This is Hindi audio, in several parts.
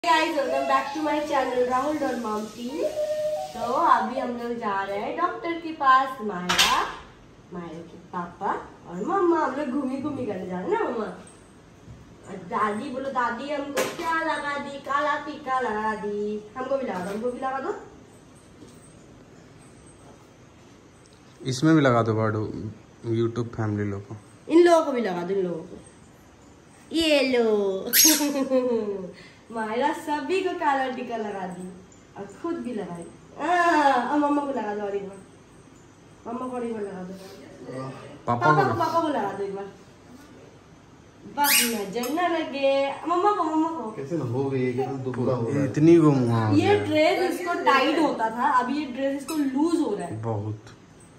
Guys welcome back to my channel Rahul dot mom team. तो अभी हम लोग जा रहे हैं डॉक्टर के पास। मायरा के पापा और मम्मा हम लोग घूमी करने जा रहे हैं ना मम्मा। और दादी बोलो दादी हमको क्या लगा दी, काला टीका लगा दी। हमको भी लगा दो इसमें भी लगा दो बाडू यूट्यूब फैमिली लोगों को। इन लोगों को भी लगा दो, इन लोगों को। ये लो मायरा सभी को काला टीका लगा दी और खुद भी लगाई। और मम्मा को लगा दो और एक बार, मम्मा को और एक बार लगा दो। पापा को लगा दो एक बार। बस नजर न लगे। मम्मा को कैसे हो गई है, कैसे दुबला हो रहा है। इतनी गुम ये ड्रेस इसको टाइट होता था, अभी ये ड्रेस इसको लूज हो रहा है बहुत।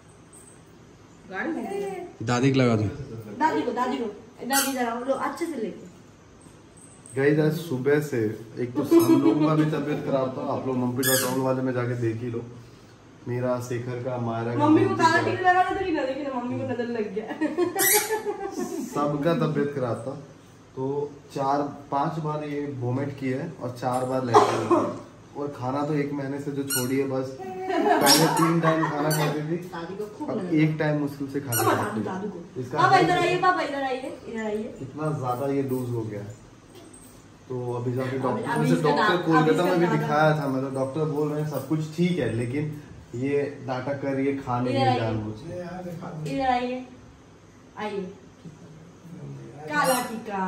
दादी को लगा दो। दादी जरा लो अच्छे से लेके। गाइस आज सुबह से एक तो हम लोगों का भी तबीयत खराब था। आप लोग mummy.com वाले में जाके देख ही लो। मेरा, शेखर का, मायरा का, मम्मी को काला टीका लगा था ना, देखिए मम्मी को नजर लग गया। सबका तबीयत खराब था। तो 4-5 बार ये वोमिट किए है और 4 बार लैट्रिन किए। और खाना तो 1 महीने से जो छोड़ी है, बस पहले 3 टाइम खाना खाती थी, अब 1 टाइम मुश्किल से खाना खाती है। पापा इधर आइए। इतना ज्यादा ये लूज हो गया। तो अभी जाके डॉक्टर से, डॉक्टर कोलकाता में भी दिखाया था। मतलब डॉक्टर बोल रहे हैं सब कुछ ठीक है, लेकिन ये नाटक कर रही है खाने की जानबूझ। इधर आइए काला टीका।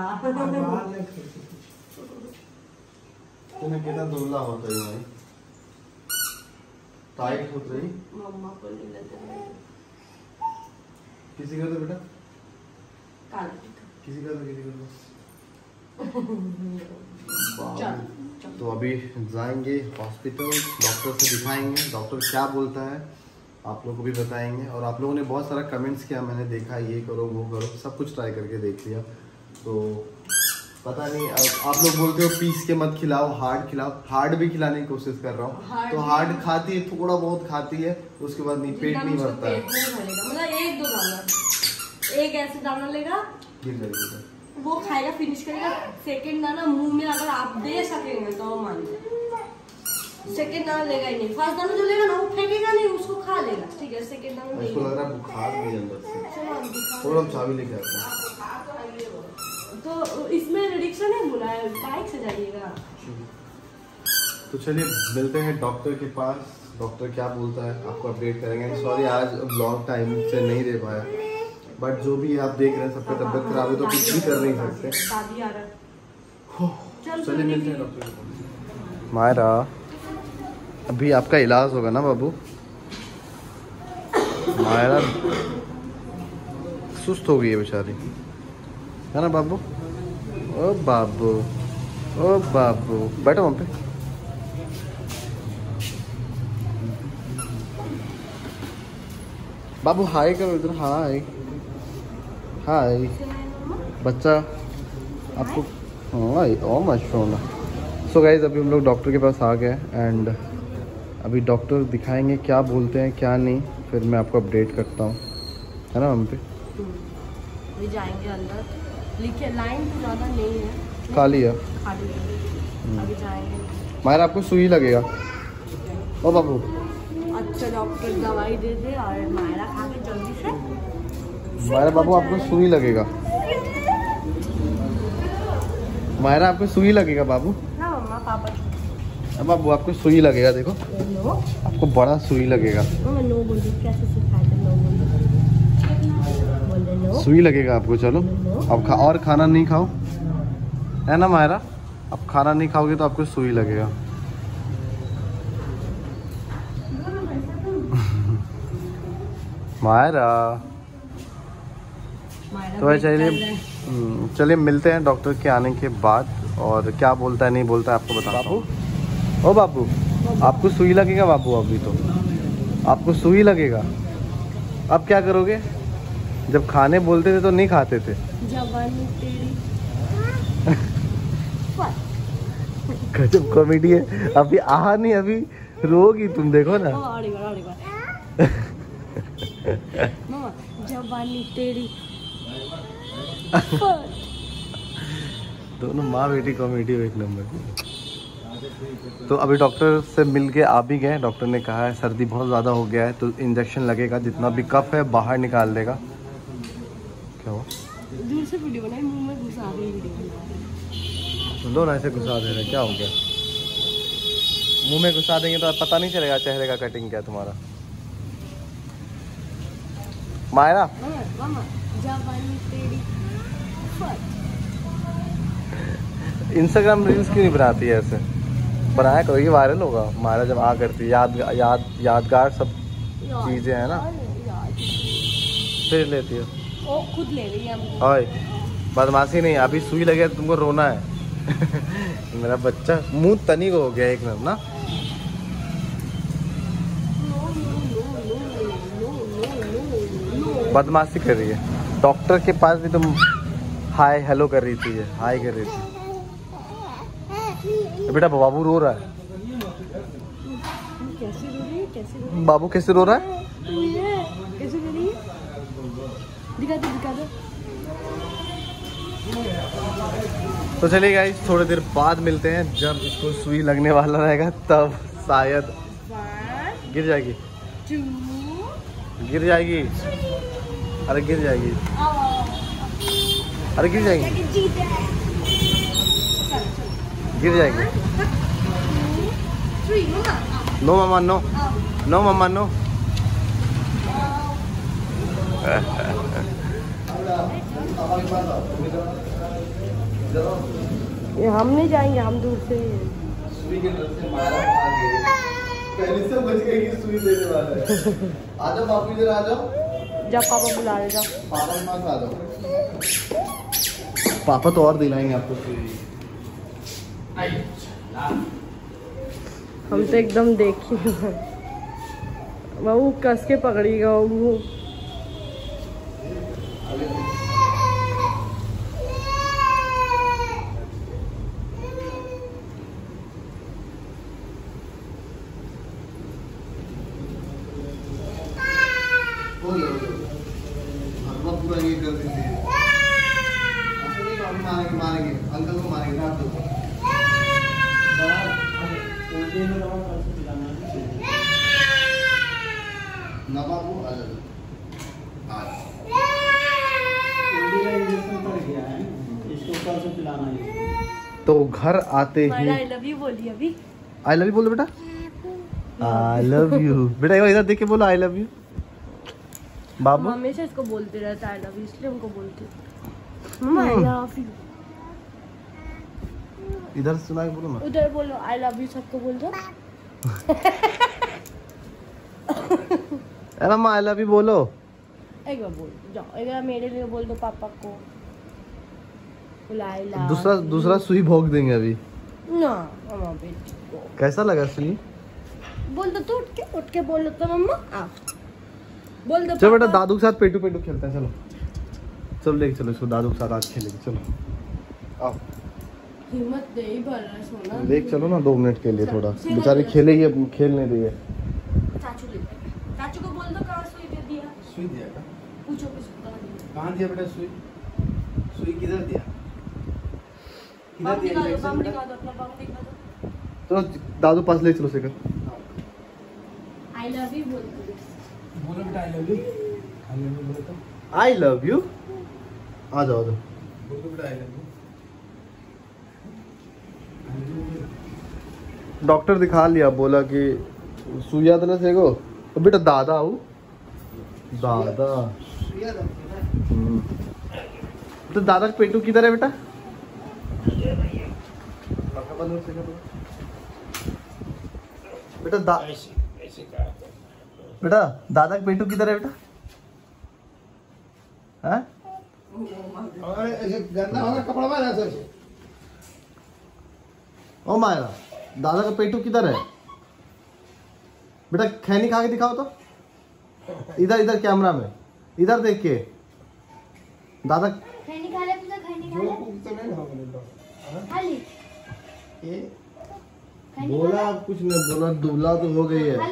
तुम्हें कितना दुबला होता है भाई, टाइट होत रही। मम्मा को नहीं लगता किसी का तो बेटा काला टीका, किसी का तो चल। तो अभी जाएंगे हॉस्पिटल, डॉक्टर से दिखाएंगे। डॉक्टर क्या बोलता है आप लोगों को भी बताएंगे। और आप लोगों ने बहुत सारा कमेंट्स किया, मैंने देखा ये करो वो करो, सब कुछ ट्राई करके देख लिया। तो पता नहीं, आप लोग बोलते हो पीस के मत खिलाओ, हार्ड खिलाओ। हार्ड भी खिलाने की कोशिश कर रहा हूँ। तो हार्ड खाती है, थोड़ा बहुत खाती है, उसके बाद नहीं, पेट नहीं भरता है। मतलब 1-2 दाना, एक ऐसे दाना लेगा, गिर जाएगी वो खाएगा, फिनिश करेगा। सेकंड दाना मुंह में अगर आप दे सकेंगे तो मान लो। सेकंड दाना लेगा ही नहीं। फर्स्ट दाना जो लेगा ना वो फेंकेगा नहीं, उसको खा लेगा, ठीक है। सेकंड दाना इसको लग रहा है बुखार भी अंदर से। और हम चाबी लेके आते हैं। तो इसमें रिक्शा नहीं बुलाया, बाइक से जाइएगा। तो चलिए मिलते हैं डॉक्टर के पास। डॉक्टर क्या बोलता है आपको अपडेट करेंगे। सॉरी आज ब्लॉग टाइम से नहीं दे पाया, बट जो भी आप देख रहे हैं सबका तबियत खराब है तो कुछ भी कर नहीं सकते। चलिए मिलते हैं डॉक्टर के पास। मायरा अभी आपका इलाज होगा ना बाबू। मायरा सुस्त हो गई है बेचारी, है ना बाबू। ओ बाबू, ओ बाबू, बैठो वहाँ पे। बाबू हाय करो इधर। हाय हाय बच्चा आपको। ओ माशाल्लाह। सो गाइस अभी हम लोग डॉक्टर के पास आ गए एंड अभी डॉक्टर दिखाएंगे क्या बोलते हैं क्या नहीं, फिर मैं आपको अपडेट करता हूँ, है ना मम्मी। अभी जाएंगे अंदर, लिखे लाइन तो ज़्यादा नहीं है, खाली है। अभी जाएंगे। मायरा आपको सुई लगेगा। ओ बाबू अच्छा डॉक्टर दवाई दे दे और मायरा खा के जल्दी से। मायरा बाबू आपको सुई लगेगा। मायरा आपको सुई लगेगा बाबू। ना मम्मा पापा। अब बाबू आपको सुई लगेगा, देखो आपको बड़ा सुई लगेगा। नो बोल दे, कैसे सिखाया था नो बोल दे। नो सुई लगेगा आपको। चलो अब और खाना नहीं खाओ, है ना मायरा। अब खाना नहीं खाओगे तो आपको सुई लगेगा। मायरा तो चलिए मिलते हैं डॉक्टर के आने के बाद, और क्या बोलता है नहीं बोलता है आपको बताता हूँ। ओ बाबू आपको सुई लगेगा बाबू। अभी तो आपको सुई लगेगा। अब क्या करोगे? जब खाने बोलते थे तो नहीं खाते थे। जवानी तेरी गजब कॉमेडी है। अभी आहा नहीं, अभी रोगी तुम, देखो ना। जवानी तेरी दोनों माँ बेटी कॉमेडी एक नंबर। तो अभी डॉक्टर से मिल के आ भी गए। डॉक्टर ने कहा है सर्दी बहुत ज़्यादा हो गया है तो इंजेक्शन लगेगा, जितना भी कफ है बाहर निकाल देगा। क्या हुआ? दूर से वीडियो बनाई, मुंह में घुसा रही वीडियो। लो ना, ऐसे घुसा दे रहे, क्या हो गया? मुंह में घुसा देंगे तो पता नहीं चलेगा चेहरे का कटिंग क्या तुम्हारा। मायरा इंस्टाग्राम रील्स क्यों नहीं बनाती है? ऐसे बनाया करो, ये वायरल होगा। मायरा जब आ करती यादगार सब चीजें है ना, फिर लेती है। ओ खुद ले रही है। ओए बदमाशी नहीं, अभी सुई लगे तो तुमको रोना है। मेरा बच्चा मुंह तनी को हो गया एक मिनट ना। बदमाशी कर रही है। डॉक्टर के पास भी तुम हाय हेलो कर रही थी, हाय कर रही थी। बेटा बाबू रो रहा है। कैसे रो रही है? कैसे रो रही है? बाबू कैसे रो रहा है? कैसे रो रही है? दिखा दो, दिखा दो। तो चलिए गाइस, थोड़ी देर बाद मिलते हैं जब इसको सुई लगने वाला रहेगा, तब शायद गिर जाएगी। 2 गिर जाएगी, अरे गिर जाएगी, अरे गिर जाएगी, गिर जाएगी। 3 no mama no, no mama no. ये हम नहीं जाएंगे, हम दूर से। सुई के डर से मारा पहले से बच गई कि सुई देने वाला है। आ जाओ बापू, इधर आ जाओ। जब पापा बुला रहे, जाओ पापा के पास आ जाओ। पापा तो और दिलाएंगे आपको सुई। हम तो एकदम देखी वो कस के पकड़ेगा वो। पूरा ये कर देते हैं, मारेंगे मारेंगे अंकल को मारेंगे ना तो। ना बाबू आ जाओ। तो घर आते ही आई लव यू बोलिए अभी। आई लव यू बोलो बेटा। आई लव यू बेटा, इधर देख के बोलो आई लव यू। बाबू हमेशा इसको बोलते रहता है आई लव यू, इसलिए हमको बोलते मम्मा आई लव यू। इधर सुना के बोलो ना। उधर बोलो आई लव यू, सबको बोल दो। अरे मम्मा आई लव यू बोलो। एक बार बोल जाओ, एक बार मेरे लिए बोल दो पापा को। आई लव दूसरा सुई भोग देंगे अभी ना मम्मा बेटी को। कैसा लगा सुई? बोल दो तो, उठ के बोल दो तो मम्मा। आ बोल दो। चलो बेटा दादू के साथ पेटू पेटू खेलते हैं। चलो चलो लेके चलो इसको, दादू के साथ आज खेलेंगे। चलो आओ, हिम्मत दे ही भर रहा सोना। देख चलो ना 2 मिनट के लिए, थोड़ा बेचारे खेलेगी, अब खेलने दिए। चाचू ले, चाचू को बोल दो कहाँ सुई दे दिया। सुई दिया क्या? पूछो कुछ कहाँ दिया बेटा सुई? सुई किधर दिया? बम दिखा दो, बम दिखा दो, अपना बम दिखा दो। तो दादू पास ले चलो सेकर। आई लव यू बोल दो। बोलो बेटा I love you. I love you बोलो तो। आई लव यू। आ जाओ बोलो बेटा आई लव यू। डॉक्टर दिखा लिया, बोला कि सुइया तो ना सेको। तो बेटा दादा आओ, दादा। तो दादा का पेटू किधर है बेटा? बेटा बेटा दादा का पेटू किधर है बेटा? हाँ? ओ मायरा, दादा का पेटू किधर है बेटा? खैनी खा के दिखाओ तो। इधर इधर कैमरा में, इधर देख के। दादा खैनी खा ले, तुझे खैनी खा ले। बोला कुछ नहीं बोला, दुबला तो हो गई है।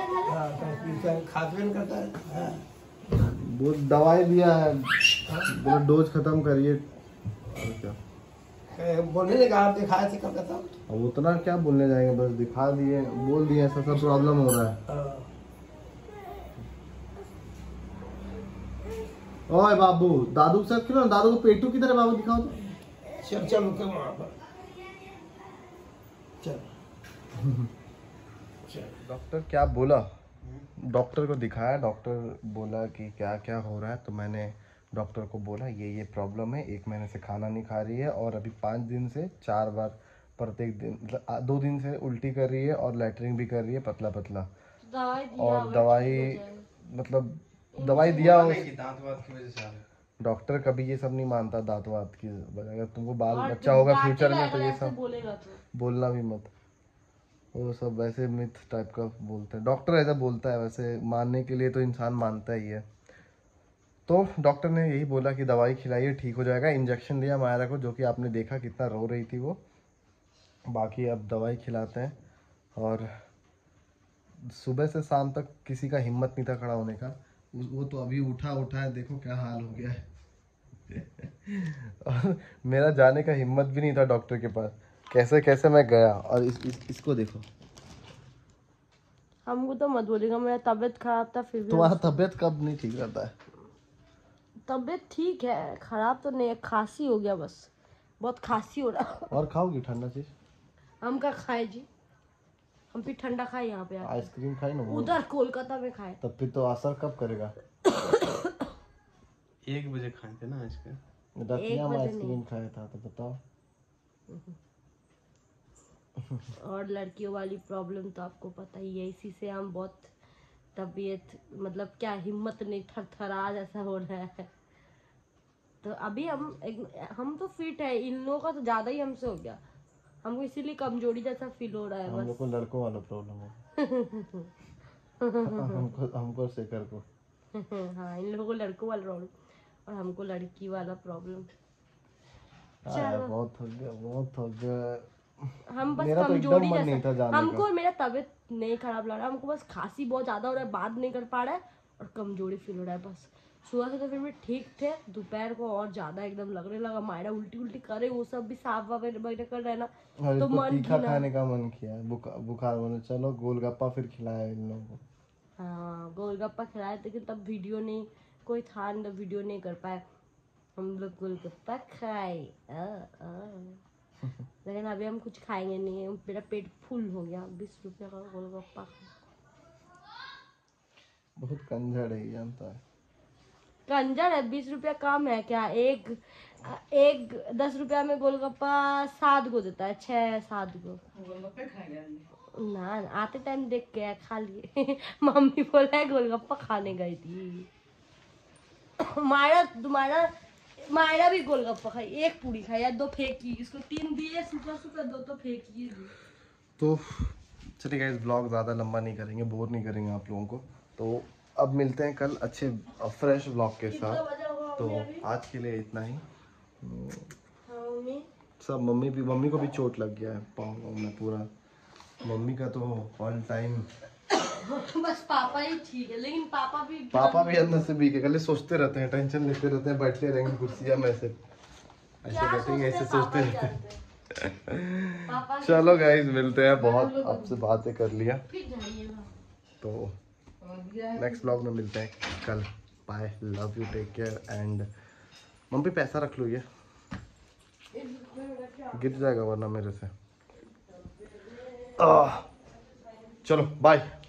वो दवाई दिया है, बोला डोज खत्म करिए। और क्या बोलने ने कहा दिखाए थे कलकत्ता। अब उतना क्या बोलने जाएंगे, बस दिखा दिए, बोल दिए ऐसा सब प्रॉब्लम हो रहा है। ओए बाबू, दादू के साथ खेलो, दादू को पेटू किधर है बाबू, दिखाओ तो। चल चल रुके वहाँ पर, चल चल। डॉक्टर क्या बोला, डॉक्टर को दिखाया, डॉक्टर बोला कि क्या क्या हो रहा है, तो मैंने डॉक्टर को बोला ये प्रॉब्लम है, 1 महीने से खाना नहीं खा रही है और अभी 5 दिन से 4 बार प्रत्येक दिन, मतलब 2 दिन से उल्टी कर रही है और लैटरिन भी कर रही है पतला पतला। और दवाई मतलब दवाई दिया दांत वात की वजह से डॉक्टर कभी ये सब नहीं मानता, दांत वात की वजह। अगर तुमको बाल बच्चा होगा फ्यूचर में तो ये सब बोलना भी मत, वो सब वैसे मिथ टाइप का बोलते हैं, डॉक्टर ऐसा बोलता है, वैसे मानने के लिए तो इंसान मानता ही है। तो डॉक्टर ने यही बोला कि दवाई खिलाइए ठीक हो जाएगा, इंजेक्शन दिया मायरा को, जो कि आपने देखा कितना रो रही थी वो। बाकी अब दवाई खिलाते हैं। और सुबह से शाम तक किसी का हिम्मत नहीं था खड़ा होने का, वो तो अभी उठा है, देखो क्या हाल हो गया है। और मेरा जाने का हिम्मत भी नहीं था डॉक्टर के पास, कैसे कैसे मैं गया। और इसको देखो, हमको तो मत बोलेगा, मेरा तबीयत खराब था फिर भी। तुम्हारा तबीयत कब नहीं ठीक रहता है? तबीयत ठीक है, खराब तो नहीं है, खांसी हो गया बस, बहुत खांसी हो रहा। और खाओगी ठंडा चीज? हम क्या खाए जी, हम फिर ठंडा खाए यहाँ पे, आइसक्रीम खाई ना, उधर कोलकाता में खाए। तब फिर तो असर कब करेगा? 1 बजे खाए थे ना आइसक्रीम, रतिया में आइसक्रीम खाया था, तो बताओ। और लड़कियों वाली प्रॉब्लम तो आपको पता ही है, इसी से हम बहुत तबीयत मतलब क्या हिम्मत नहीं, थरथरा जैसा हो रहा है। तो अभी हम तो फिट है, इन लोगों का तो ज्यादा ही हमसे हो गया, हमको इसीलिए कमजोरी जैसा फील हो रहा है। हम लोग को लड़कों वाला प्रॉब्लम है। हमको शेखर को हाँ, इन लोगों को लड़कों वाला प्रॉब्लम और हमको लड़की वाला प्रॉब्लम। बहुत हो गया। हम बस मेरा कमजोरी तो नहीं था जाने हमको का। मेरा तबीयत नहीं खराब लग रहा है, हमको बस खांसी बहुत ज्यादा हो रहा है, बात नहीं कर पा रहा है और कमजोरी फील हो रहा है बस। सुबह से तो फिर भी ठीक थे, दोपहर को और ज्यादा एकदम लगने लगा, मायरा उल्टी करे, वो सब भी साफ वगैरह कर रहे ना, तो मन तीखा खाने का मन किया, बुखार होने, चलो गोलगप्पा फिर खिलाया इन लोगों को। हाँ, गोलगप्पा खिलाए, लेकिन तब वीडियो नहीं, कोई था नहीं, तब वीडियो नहीं कर पाए, हम लोग गोलगप्पा खाए। लेकिन अभी हम कुछ खाएंगे नहीं, मेरा पेट फुल हो गया। 20 रुपया का गोलगप्पा, बहुत कंजर है, जानता है। कंजर है, 20 रुपया कम है क्या? एक 10 रुपया में गोलगप्पा 7 को देता है, 6-7 को गोलगप्पे खाएंगे ना। आते टाइम देख के खा लिए। मम्मी बोला है गोलगप्पा खाने गई थी। मायरा भी गोलगप्पा खाई, 1 पूरी खाई या 2 फेंकी, इसको 3 दिए, सुबह 2 तो फेंकी। तो चलिए गाइस, ब्लॉग ज़्यादा लंबा नहीं करेंगे, बोर नहीं करेंगे आप लोगों को। तो अब मिलते हैं कल अच्छे फ्रेश ब्लॉग के साथ। तो आज के लिए इतना ही। सब मम्मी को भी चोट लग गया है पाँव में पूरा। मम्मी का तो ऑल टाइम बस पापा ही ठीक है, लेकिन पापा भी अंदर से वीक है, खाली सोचते रहते हैं, टेंशन लेते रहते हैं, बैठते रहेंगे कुर्सियां में ऐसे बैठेंगे, ऐसे सोचते रहते हैं। चलो गाइस, मिलते हैं, बहुत आपसे बातें कर लिया, तो नेक्स्ट ब्लॉग में मिलते हैं कल। Bye, love you, take care and mummy पैसा रख लो, ये गिर जाएगा वरना मेरे से। चलो बाय।